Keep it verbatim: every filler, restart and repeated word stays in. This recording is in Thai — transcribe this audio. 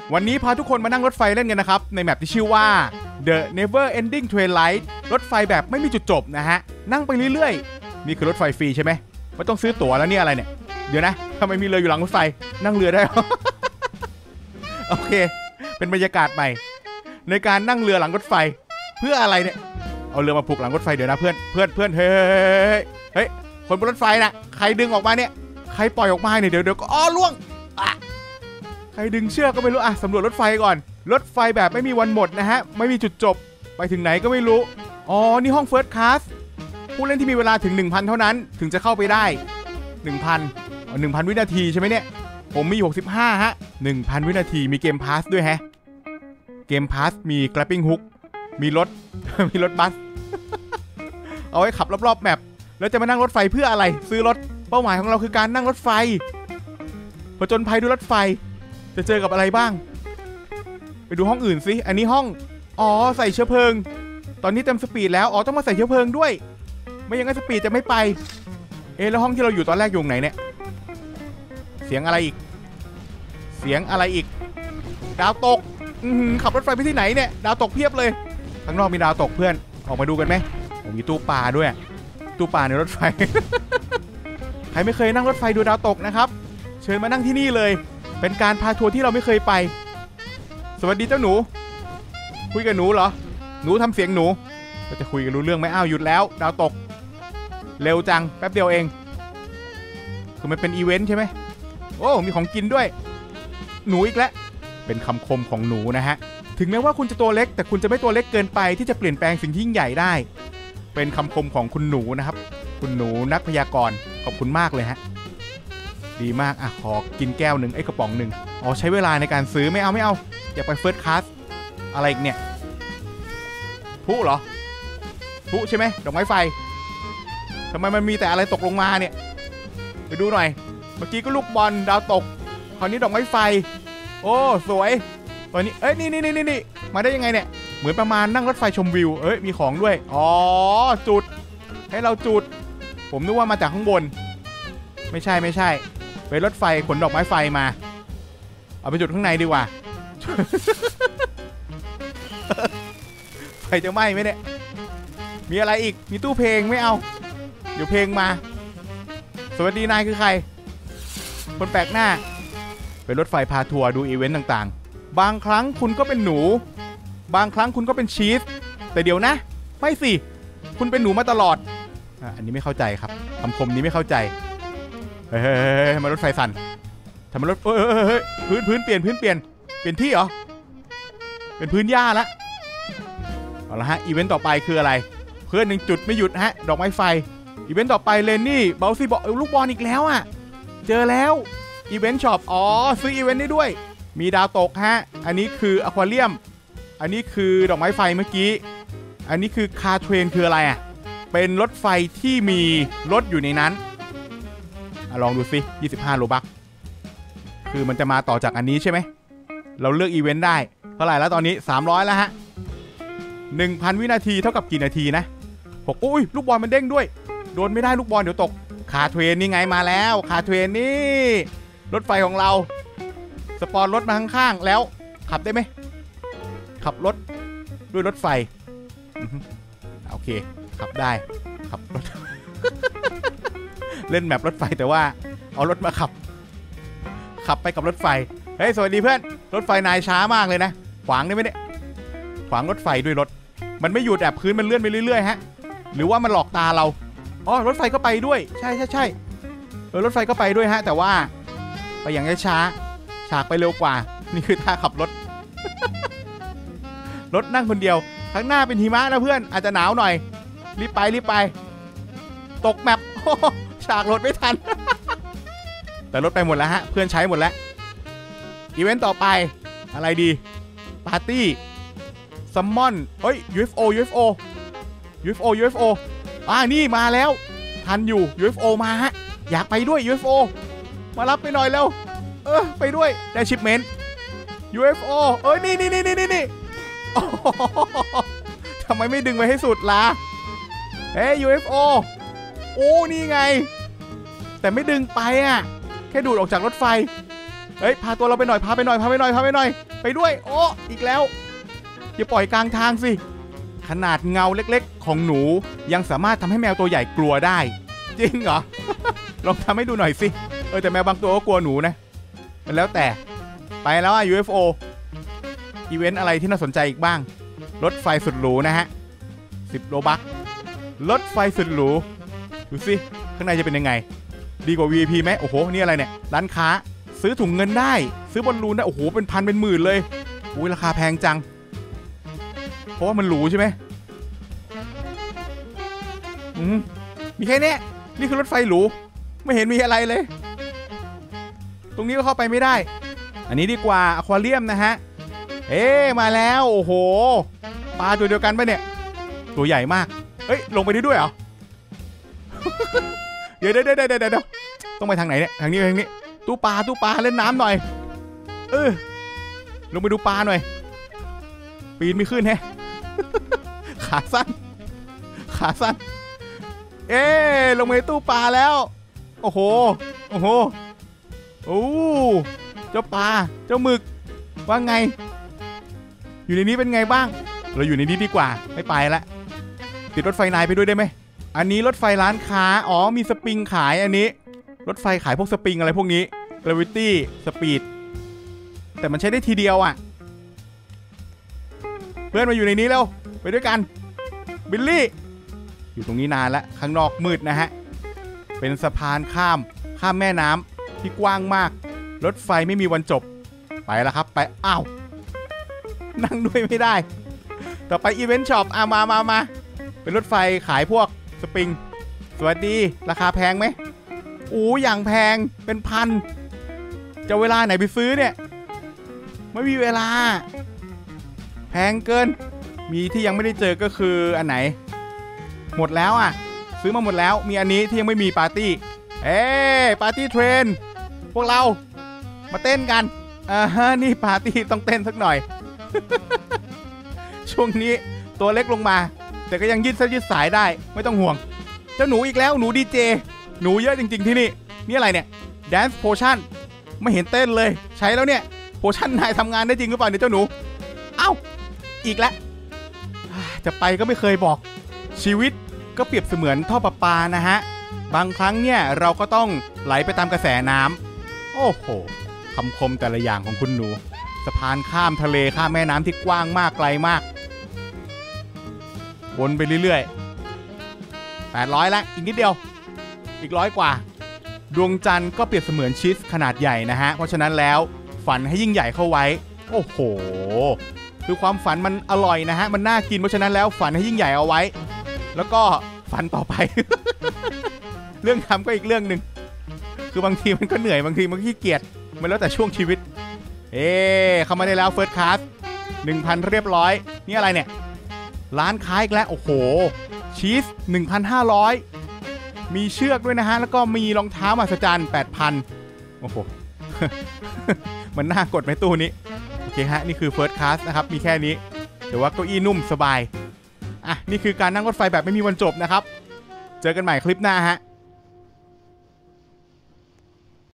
วันนี้พาทุกคนมานั่งรถไฟเล่นกันนะครับในแมปที่ชื่อว่า The Never Ending Twilight รถไฟแบบไม่มีจุดจบนะฮะนั่งไปเรื่อยๆนี่คือรถไฟฟรีใช่ไหมไม่ต้องซื้อตั๋วแล้วนี่อะไรเนี่ยเดี๋ยวนะทำไมมีเรืออยู่หลังรถไฟนั่งเรือได้ โอเคเป็นบรรยากาศใหม่ในการนั่งเรือหลังรถไฟเพื่ออะไรเนี่ยเอาเรือมาผูกหลังรถไฟเดี๋ยวนะเพื่อนเพื่อนเพื่อนเฮ้ยเฮ้ยคนบนรถไฟน่ะใครดึงออกมาเนี่ยใครปล่อยออกมาเนี่ยเดี๋ยวเดี๋ยวก็อ้อล่วงอ่ะใครดึงเชือกก็ไม่รู้อ่ะสำรวจรถไฟก่อนรถไฟแบบไม่มีวันหมดนะฮะไม่มีจุดจบไปถึงไหนก็ไม่รู้อ๋อนี่ห้อง First Class ผู้เล่นที่มีเวลาถึง หนึ่งพัน เท่านั้นถึงจะเข้าไปได้ หนึ่งพัน อ๋อ หนึ่งพัน วินาทีใช่ไหมเนี่ยผมมีหกสิบห้าฮะ หนึ่งพัน วินาทีมีเกมพาสด้วยแฮะเกมพาสมี Grappling Hook มีรถ มีรถบัส เอาไว้ขับรอบๆแมปแล้วจะมานั่งรถไฟเพื่ออะไรซื้อรถเป้าหมายของเราคือการนั่งรถไฟผจญภัยด้วยรถไฟจะเจอกับอะไรบ้างไปดูห้องอื่นสิอันนี้ห้องอ๋อใส่เชื้อเพลิงตอนนี้เต็มสปีดแล้วอ๋อต้องมาใส่เชื้อเพลิงด้วยไม่อย่างนั้นสปีดจะไม่ไปเอ๊ะแล้วห้องที่เราอยู่ตอนแรกอยู่ไหนเนี่ยเสียงอะไรอีกเสียงอะไรอีกดาวตกขับรถไฟไปที่ไหนเนี่ยดาวตกเพียบเลยข้างนอกมีดาวตกเพื่อนออกมาดูกันไหมมีตู้ปลาด้วยตู้ปลาในรถไฟ ใครไม่เคยนั่งรถไฟดูดาวตกนะครับเชิญมานั่งที่นี่เลยเป็นการพาทัวร์ที่เราไม่เคยไปสวัสดีเจ้าหนูคุยกับหนูเหรอหนูทำเสียงหนูเราจะคุยกันรู้เรื่องไหมอ้าวหยุดแล้วดาวตกเร็วจังแป๊บเดียวเองคือมันเป็นอีเวนต์ใช่ไหมโอ้มีของกินด้วยหนูอีกแล้วเป็นคำคมของหนูนะฮะถึงแม้ว่าคุณจะตัวเล็กแต่คุณจะไม่ตัวเล็กเกินไปที่จะเปลี่ยนแปลงสิ่งที่ยิ่งใหญ่ได้เป็นคำคมของคุณหนูนะครับคุณหนูนักพยากรณ์ขอบคุณมากเลยฮะดีมากอ่ะขอกินแก้วหนึ่งไอ้กระป๋องหนึ่งอ๋อใช้เวลาในการซื้อไม่เอาไม่เอาอยากไปเฟิร์สคลาสอะไรอีกเนี่ยผู้เหรอผู้ใช่ไหมดอกไม้ไฟทำไมมันมีแต่อะไรตกลงมาเนี่ยไปดูหน่อยเมื่อกี้ก็ลูกบอลดาวตกคราวนี้ดอกไม้ไฟโอ้สวยตอนนี้เอ้ยนี่นี่นี่นี่มาได้ยังไงเนี่ยเหมือนประมาณนั่งรถไฟชมวิวเอ้ยมีของด้วยอ๋อจุดให้เราจุดผมนึกว่ามาจากข้างบนไม่ใช่ไม่ใช่เป็นรถไฟขนดอกไม้ไฟมาเอาไปจุดข้างในดีกว่า ไฟจะไหม้ไหมเนี่ยมีอะไรอีกมีตู้เพลงไม่เอาเดี๋ยวเพลงมาสวัสดีนายคือใครคนแปลกหน้าเป็นรถไฟพาทัวร์ดูอีเวนต์ต่างๆบางครั้งคุณก็เป็นหนูบางครั้งคุณก็เป็นชีสแต่เดี๋ยวนะไม่สิคุณเป็นหนูมาตลอดอันนี้ไม่เข้าใจครับคำคมนี้ไม่เข้าใจเฮ้ยทำไมรถไฟสั่นทำไมรถเฮ้ยพื้นพื้นเปลี่ยนพื้นเปลี่ยนเปลี่ยนที่เหรอเป็นพื้นหญ้าละเอาละฮะอีเวนต์ต่อไปคืออะไรเพื่อนหนึ่งจุดไม่หยุดฮะดอกไม้ไฟอีเวนต์ต่อไปเลนนี่เบลซี่บอกลูกบอลอีกแล้วอ่ะเจอแล้วอีเวนต์ช็อปอ๋อซื้ออีเวนต์ได้ด้วยมีดาวตกฮะอันนี้คืออควาเรียมอันนี้คือดอกไม้ไฟเมื่อกี้อันนี้คือคาร์เทรนคืออะไรอ่ะเป็นรถไฟที่มีรถอยู่ในนั้นลองดูสิยี่สิบห้าโลบัคคือมันจะมาต่อจากอันนี้ใช่ไหมเราเลือกอีเวนต์ได้เท่าไหร่แล้วตอนนี้สามร้อยแล้วฮะ หนึ่งพัน วินาทีเท่ากับกี่นาทีนะหกอุ้ยลูกบอลมันเด้งด้วยโดนไม่ได้ลูกบอลเดี๋ยวตกคาร์เทรนนี่ไงมาแล้วคาร์เทรนนี่รถไฟของเราสปอนรถมาข้างๆแล้วขับได้ไหมขับรถด้วยรถไฟโอเคขับได้ขับรถ เล่นแมปรถไฟแต่ว่าเอารถมาขับขับไปกับรถไฟเฮ้ยสวัสดีเพื่อนรถไฟนายช้ามากเลยนะขวางได้ไหมเนี่ยขวางรถไฟด้วยรถมันไม่หยุดแบบพื้นมันเลื่อนไปเรื่อยๆฮะหรือว่ามันหลอกตาเราอ๋อรถไฟก็ไปด้วยใช่ใช่ใช่เออรถไฟก็ไปด้วยฮะแต่ว่าไปอย่างช้าฉากไปเร็วกว่านี่คือท่าขับรถ รถนั่งคนเดียวข้างหน้าเป็นหิมะนะเพื่อนอาจจะหนาวหน่อยรีบไปรีบไปตกแมปฉากรถไม่ทัน แต่รถไปหมดแล้วฮะเพื่อนใช้หมดแล้วอีเวนต์ต่อไปอะไรดีปาร์ตี้ซัมมอนเฮ้ย ยู เอฟ โอ ยู เอฟ โอ ยู เอฟ โอ ยู เอฟ โอ อ่านี่มาแล้วทันอยู่ ยู เอฟ โอ มาฮะอยากไปด้วย ยู เอฟ โอ มารับไปหน่อยแล้วเออไปด้วยได้ชิปเมนต์ ยู เอฟ โอ เอ้ยนี่นี่นี่นี่นี่ทำไมไม่ดึงไว้ให้สุดล่ะเฮ้ย ยู เอฟ โอ โอ้นี่ไงแต่ไม่ดึงไปอ่ะแค่ดูดออกจากรถไฟเฮ้ยพาตัวเราไปหน่อยพาไปหน่อยพาไปหน่อยพาไปหน่อยไปด้วยโอ้อีกแล้วอย่าปล่อยกลางทางสิขนาดเงาเล็กๆของหนูยังสามารถทำให้แมวตัวใหญ่กลัวได้จริงเหรอ ลองทำให้ดูหน่อยสิเออแต่แมวบางตัวก็กลัวหนูนะมันแล้วแต่ไปแล้วอะ ยู เอฟ โอ อีเวนต์อะไรที่น่าสนใจอีกบ้างรถไฟสุดหรูนะฮะสิบโลบัครถไฟสุดหรูดูสิข้างในจะเป็นยังไงดีกว่า วี ไอ พี ไหมโอ้โหนี่อะไรเนี่ยร้านค้าซื้อถุงเงินได้ซื้อบอลลูนได้โอ้โหเป็นพันเป็นหมื่นเลยอุ้ยราคาแพงจังเพราะว่ามันหรูใช่ไหมอืมมีแค่นี้นี่คือรถไฟหรูไม่เห็นมีอะไรเลยตรงนี้ก็เข้าไปไม่ได้อันนี้ดีกว่าอควาเรียมนะฮะเอ๊มาแล้วโอ้โหปลาตัวเดียวกันปะเนี่ยตัวใหญ่มากเฮ้ยลงไปได้ด้วยเหรอ เดี๋ยวเดี๋ยวเดี๋ยวเดี๋ยวต้องไปทางไหนเนี่ยทางนี้ทางนี้ตู้ปลาตู้ปลาเล่นน้ำหน่อยเออลงไปดูปลาหน่อยปีนไม่ขึ้นแฮะ ขาสั้นขาสั้นเอ๊ลงไปตู้ปลาแล้วโอ้โหโอ้โหโอ้เจ้าปลาเจ้าหมึกว่าไงอยู่ในนี้เป็นไงบ้างเราอยู่ในนี้ดีกว่าไม่ไปละติดรถไฟนายไปด้วยได้ไหมอันนี้รถไฟร้านค้าอ๋อมีสปริงขายอันนี้รถไฟขายพวกสปริงอะไรพวกนี้ Gravity Speed แต่มันใช้ได้ทีเดียวอ่ะเพื่อนมาอยู่ในนี้แล้วไปด้วยกันบิลลี่อยู่ตรงนี้นานแล้วข้างนอกมืดนะฮะเป็นสะพานข้ามข้ามแม่น้ำที่กว้างมากรถไฟไม่มีวันจบไปแล้วครับไปอ้าวนั่งด้วยไม่ได้ต่อไปอีเวนต์ช็อปอ่ะมามามาเป็นรถไฟขายพวกสปริงสวัสดีราคาแพงไหมอู้อย่างแพงเป็นพันจะเวลาไหนไปซื้อเนี่ยไม่มีเวลาแพงเกินมีที่ยังไม่ได้เจอก็คืออันไหนหมดแล้วอ่ะซื้อมาหมดแล้วมีอันนี้ที่ยังไม่มีปาร์ตี้เอ้ปาร์ตี้เทรนพวกเรามาเต้นกันอ่าฮะนี่ปาร์ตี้ต้องเต้นสักหน่อย ช่วงนี้ตัวเล็กลงมาแต่ก็ยังยืดเส้นยืดสายได้ไม่ต้องห่วงเจ้าหนูอีกแล้วหนูดีเจหนูเยอะจริงๆที่นี่นี่อะไรเนี่ย Dance Potion ไม่เห็นเต้นเลยใช้แล้วเนี่ยโพชั่นนายทำงานได้จริงหรือเปล่าเนี่ยเจ้าหนูเอ้าอีกแล้วจะไปก็ไม่เคยบอกชีวิตก็เปรียบเสมือนท่อประปานะฮะบางครั้งเนี่ยเราก็ต้องไหลไปตามกระแสน้ำโอ้โหคำคมแต่ละอย่างของคุณหนูสะพานข้ามทะเลข้ามแม่น้ำที่กว้างมากไกลมากวนไปเรื่อยๆแปดร้อยแล้วอีกนิดเดียวอีกร้อยกว่าดวงจันทร์ก็เปรียบเสมือนชีสขนาดใหญ่นะฮะเพราะฉะนั้นแล้วฝันให้ยิ่งใหญ่เข้าไว้โอ้โหคือความฝันมันอร่อยนะฮะมันน่ากินเพราะฉะนั้นแล้วฝันให้ยิ่งใหญ่เอาไว้แล้วก็ฝันต่อไป เรื่องทำก็อีกเรื่องหนึ่งคือบางทีมันก็เหนื่อยบางทีมันขี้เกียจมันแล้วแต่ช่วงชีวิตเอ๊เข้ามาได้แล้วเฟิร์สคลาส หนึ่งพัน เรียบร้อยนี่อะไรเนี่ยร้านค้าอีกแล้วโอ้โหชีส หนึ่งพันห้าร้อย มีเชือกด้วยนะฮะแล้วก็มีรองเท้ามหัศจรรย์ แปดพัน โอ้โห มันน่ากดไหมตู้นี้โอเคฮะนี่คือเฟิร์สคลาสนะครับมีแค่นี้แต่ว่าเก้าอี้นุ่มสบายอ่ะนี่คือการนั่งรถไฟแบบไม่มีวันจบนะครับเจอกันใหม่คลิปหน้าฮะ